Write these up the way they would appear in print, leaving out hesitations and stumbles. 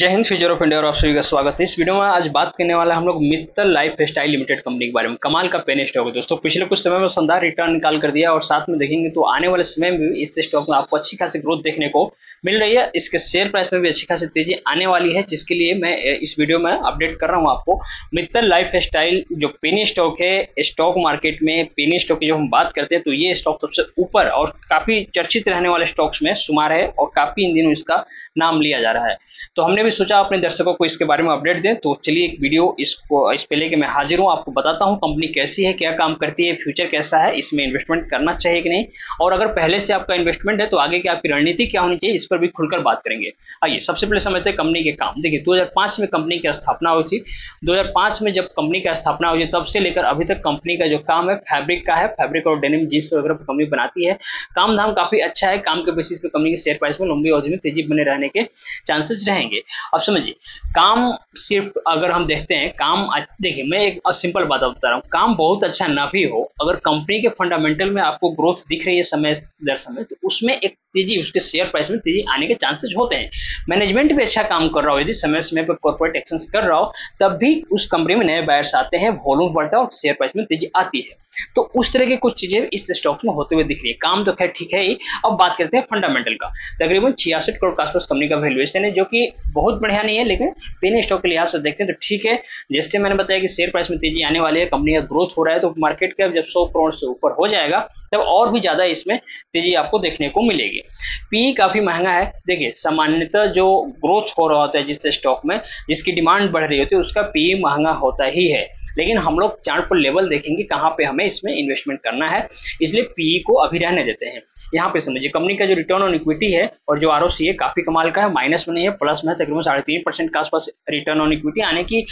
जय Hind. Future of India और आप सभी का स्वागत है। इस वीडियो में आज बात करने वाला है हम लोग Mittal lifestyle limited company के बारे में। कमाल का पेन स्टॉक है दोस्तों, पिछले कुछ समय में शानदार रिटर्न निकाल कर दिया और साथ में देखेंगे तो आने वाले समय में भी इस स्टॉक में आपको अच्छी खासी ग्रोथ देखने को मिल रही है। इसके शेयर प्राइस में भी अच्छी खासी तेजी आने वाली है, जिसके लिए मैं इस वीडियो में अपडेट कर रहा हूं आपको। मित्तल लाइफ स्टाइल जो पेनी स्टॉक है, स्टॉक मार्केट में पेनी स्टॉक की जो हम बात करते हैं तो ये स्टॉक सबसे ऊपर और काफी चर्चित रहने वाले स्टॉक्स में शुमार है और काफी इन दिनों इसका नाम लिया जा रहा है। तो हमने भी सोचा अपने दर्शकों को इसके बारे में अपडेट दें, तो चलिए एक वीडियो इस पे लेके मैं हाजिर हूं। आपको बताता हूं कंपनी कैसी है, क्या काम करती है, फ्यूचर कैसा है, इसमें इन्वेस्टमेंट करना चाहिए कि नहीं, और अगर पहले से आपका इन्वेस्टमेंट है तो आगे की आपकी रणनीति क्या होनी चाहिए, इस पर भी खुलकर बात करेंगे। आइए सबसे पहले समझते हैं कंपनी के काम। देखिए 2005 में कंपनी की स्थापना हुई थी। 2005 में जब कंपनी की स्थापना हुई तब से लेकर अभी तक कंपनी का जो काम है फैब्रिक का है। फैब्रिक और डेनिम जींस वगैरह कंपनी बनाती है। काम धाम काफी अच्छा है। काम के बेसिस पे कंपनी के शेयर प्राइस में लंबी अवधि में तेजी बने रहने के चांसेस रहेंगे। अब समझिए, काम सिर्फ अगर हम देखते हैं काम, देखिए मैं एक सिंपल बात बता रहा हूँ, काम बहुत अच्छा ना भी हो, अगर कंपनी के फंडामेंटल में आपको ग्रोथ दिख रही है समय दर समय, तो उसमें एक तेजी, उसके शेयर प्राइस में तेजी आने के चांसेस होते हैं। मैनेजमेंट भी अच्छा काम कर रहा हो, यदि समय समय पर कॉर्पोरेट एक्शन कर रहा हो, तब भी उस कंपनी में नए बायर्स आते हैं, वॉल्यूम बढ़ता है और शेयर प्राइस में तेजी आती है। तो उस तरह की कुछ चीजें इस स्टॉक में होते हुए दिख रही है। काम तो खैर ठीक है ही। अब बात करते हैं फंडामेंटल का। तकरीबन 66 करोड़ के आसपास कंपनी का वैल्यूएशन है, जो कि बहुत बढ़िया नहीं है, लेकिन पेनी स्टॉक के लिहाज से देखते हैं तो ठीक है। जैसे मैंने बताया कि शेयर प्राइस में तेजी आने वाली है, कंपनी का ग्रोथ हो रहा है, तो मार्केट कैप जब 100 करोड़ से ऊपर हो जाएगा तब और भी ज्यादा इसमें तेजी आपको देखने को मिलेगी। पी काफी महंगा है। देखिए सामान्यतः जो ग्रोथ हो रहा होता है जिस स्टॉक में, जिसकी डिमांड बढ़ रही होती है, उसका पी महंगा होता ही है। लेकिन हम लोग चार्ट पर लेवल देखेंगे कहां पे हमें इसमें इन्वेस्टमेंट करना है, इसलिए पीई को अभी रहने देते हैं। यहाँ पे समझिए कंपनी का जो रिटर्न ऑन इक्विटी है और जो आरओसी है काफी कमाल का है, माइनस में नहीं है, प्लस में तकरीबन 3.5% के आसपास रिटर्न ऑन इक्विटी, यानी कि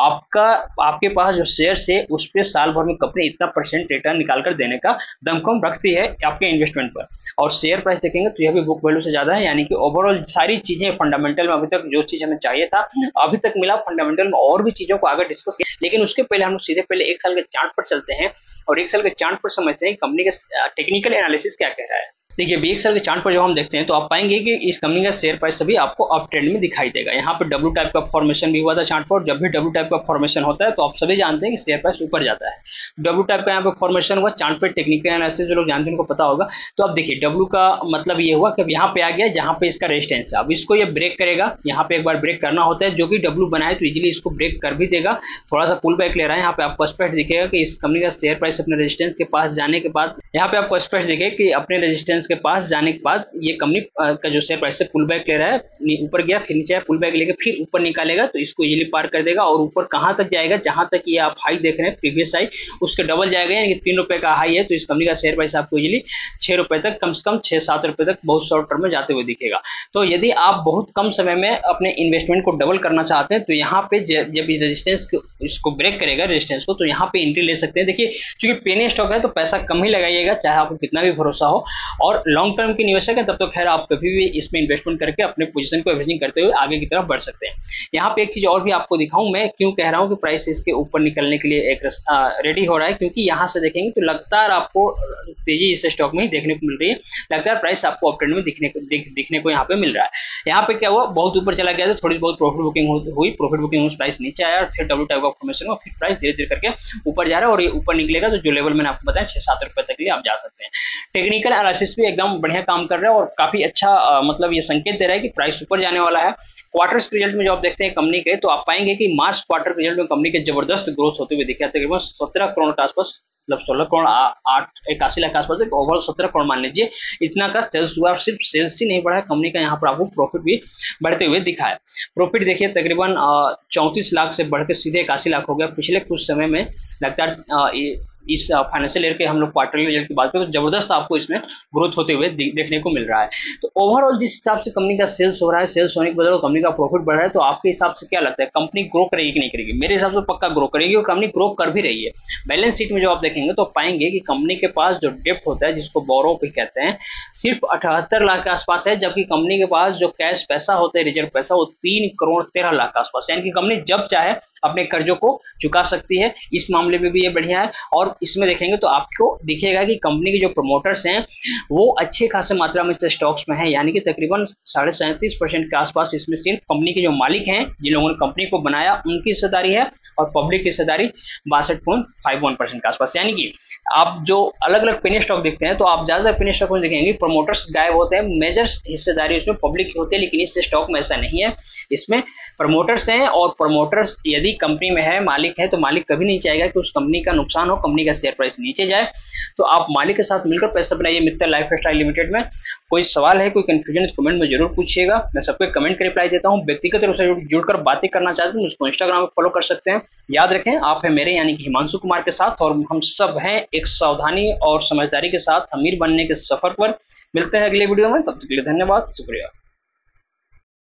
आपके पास जो शेयर्स है उस पर साल भर में कंपनी इतना परसेंट रिटर्न निकाल कर देने का दमखम रखती है आपके इन्वेस्टमेंट पर। और शेयर प्राइस देखेंगे तो यह भी बुक वैल्यू से ज्यादा है, यानी कि ओवरऑल सारी चीजें फंडामेंटल में अभी तक जो चीज हमें चाहिए था अभी तक मिला। फंडामेंटल में और भी चीजों को आगे डिस्कस किया, लेकिन उसके पहले हम लोग सीधे पहले एक साल के चार्ट पर चलते हैं और एक साल के चार्ट पर समझते हैं कंपनी का टेक्निकल एनालिसिस क्या कह रहा है। देखिए एक साल के चार्ट पर जो हम देखते हैं तो आप पाएंगे कि इस कंपनी का शेयर प्राइस सभी आपको अप ट्रेंड में दिखाई देगा। यहाँ पे डब्ल्यू टाइप का फॉर्मेशन भी हुआ था चार्ट पर। जब भी डब्ल्यू टाइप का फॉर्मेशन होता है तो आप सभी जानते हैं कि शेयर प्राइस ऊपर जाता है। डब्ल्यू टाइप का यहाँ पे फॉर्मेशन हुआ चार्ट पे, टेक्निकल एनालिसिस जो लोग जानते हैं उनको पता होगा। तो अब देखिए डब्ल्यू का मतलब ये हुआ कि यहाँ पे आ गया जहाँ पे इसका रेजिस्टेंस है। अब इसको ये ब्रेक करेगा, यहाँ पे एक बार ब्रेक करना होता है, जो कि डब्ल्यू बनाए तो इजिली इसको ब्रेक कर भी देगा। थोड़ा सा पुल बैक ले रहा है। यहाँ पे आपको स्पष्ट दिखेगा कि इस कंपनी का शेयर प्राइस अपने रेजिस्टेंस के पास जाने के बाद, यहाँ पे आपको स्पष्ट दिखेगा कि अपने रेजिस्टेंस के पास जाने के बाद ये कंपनी का जो शेयर प्राइस से पुल बैक ले रहा है, ऊपर गया फिर नीचे पुल बैक लेके फिर ऊपर निकालेगा तो इसको इजीली पार कर देगा और ऊपर कहां तक जाएगा, जहां तक ये आप हाई देख रहे हैं प्रीवियस हाई, उसके डबल जाएगा, यानी कि 3 रुपए का हाई है तो इस कंपनी का शेयर प्राइस आपको इजीली 6 रुपए तक, कम से कम 6-7 रुपए तक बहुत शॉर्ट टर्म में जाते हुए दिखेगा। तो यदि आप बहुत कम समय में अपने इन्वेस्टमेंट को डबल करना चाहते हैं तो यहाँ पे जब रेजिस्टेंस इसको ब्रेक करेगा रेजिस्टेंस को, तो यहाँ पे एंट्री ले सकते हैं। देखिए चूंकि पेनी स्टॉक है तो पैसा कम ही लगाइएगा, चाहे आपको कितना भी भरोसा हो, और लॉन्ग टर्म की निवेशक है तब तो खैर आप कभी भी इसमें इन्वेस्टमेंट करके अपने पोजीशन को एवरेजिंग करते हुए आगे की तरफ बढ़ सकते हैं। यहाँ पे एक चीज और भी आपको दिखाऊं, मैं क्यों कह रहा हूँ कि प्राइस इसके ऊपर निकलने के लिए एक रेडी हो रहा है, क्योंकि यहाँ से देखेंगे तो लगातार आपको तेजी इस स्टॉक में ही देखने को मिल रही है। लगातार प्राइस आपको अप ट्रेंड में दिखने को यहाँ पे मिल रहा है। यहाँ पे क्या हुआ, बहुत ऊपर चला गया था, थोड़ी बहुत प्रॉफिट बुकिंग हुई, प्रॉफिट बुकिंग प्राइस नीचे आया, फिर डब्ल्यू टाइप का फॉर्मेशन हुआ, फिर प्राइस धीरे धीरे करके ऊपर जा रहा है और ये ऊपर निकलेगा तो जो लेवल मैंने आपको बताया 6-7 रुपए तक आप जा सकते हैं। टेक्निकल एनालिसिस भी एकदम बढ़िया काम कर रहा है और काफी अच्छा मतलब ये संकेत दे रहा है कि प्राइस ऊपर जाने वाला है। क्वार्टर्स के रिजल्ट में जो आप देखते हैं कंपनी के, तो आप पाएंगे कि मार्च क्वार्टर के रिजल्ट में कंपनी के जबरदस्त ग्रोथ होते हुए दिखा। तकरीबन 17 करोड़ के आसपास, मतलब 16 करोड़ 81 लाख के आसपास, ओवरऑल 17 करोड़ मान लीजिए, इतना का सेल्स हुआ। और सिर्फ सेल्स ही नहीं बढ़ा है कंपनी का, यहाँ पर आपको प्रॉफिट भी बढ़ते हुए दिखा है। प्रॉफिट देखिए तकरीबन 34 लाख से बढ़ के सीधे 81 लाख हो गया पिछले कुछ समय में। लगातार इस फाइनेंशियल ईयर के हम लोग क्वार्टरली रिजल्ट की बात करें तो जबरदस्त आपको इसमें ग्रोथ होते हुए देखने को मिल रहा है। तो ओवरऑल जिस हिसाब से कंपनी का सेल्स हो रहा है, सेल्स होने के बजाय कंपनी का प्रॉफिट बढ़ रहा है, तो आपके हिसाब से क्या लगता है कंपनी ग्रो करेगी कि नहीं करेगी? मेरे हिसाब से पक्का ग्रो करेगी और कंपनी ग्रो कर भी रही है। बैलेंस शीट में जो आप देखेंगे तो पाएंगे कि कंपनी के पास जो डेप्ट होता है, जिसको बोरो भी कहते हैं, सिर्फ 78 लाख के आसपास है, जबकि कंपनी के पास जो कैश पैसा होता है, रिजर्व पैसा, वो 3 करोड़ 13 लाख के आसपास, यानी कि कंपनी जब चाहे अपने कर्जों को चुका सकती है। इस मामले में भी ये बढ़िया है। और इसमें देखेंगे तो आपको दिखेगा कि कंपनी के जो प्रमोटर्स हैं वो अच्छे खासे मात्रा में इस स्टॉक्स में है, यानी कि तकरीबन 37.5% के आसपास इसमें सिर्फ कंपनी के जो मालिक हैं, जिन लोगों ने कंपनी को बनाया, उनकी हिस्सेदारी है, और पब्लिक की हिस्सेदारी 62.51% के आसपास। यानी कि आप जो अलग अलग पेनी स्टॉक देखते हैं तो आप ज्यादातर पेनी स्टॉक में देखेंगे प्रमोटर्स गायब होते हैं, मेजर हिस्सेदारी उसमें पब्लिक की होती है। लेकिन इस स्टॉक में ऐसा नहीं है, इसमें प्रमोटर्स हैं, और प्रमोटर्स यदि कंपनी में है, मालिक है, तो मालिक कभी नहीं चाहेगा कि उस कंपनी का नुकसान हो, कंपनी का शेयर प्राइस नीचे जाए। तो आप मालिक के साथ मिलकर पैसा बनाइए मित्तल लाइफस्टाइल लिमिटेड में। कोई सवाल है, कोई कंफ्यूजन, कमेंट में जरूर पूछिएगा, मैं सबको कमेंट का रिप्लाई देता हूं। व्यक्तिगत रूप से जुड़कर बातें करना चाहते हैं मुझको इंस्टाग्राम पर फॉलो कर सकते हैं। याद रखें, आप है मेरे यानी कि हिमांशु कुमार के साथ, और हम सब हैं एक सावधानी और समझदारी के साथ अमीर बनने के सफर पर। मिलते हैं अगले वीडियो में, तब तक के लिए धन्यवाद, शुक्रिया।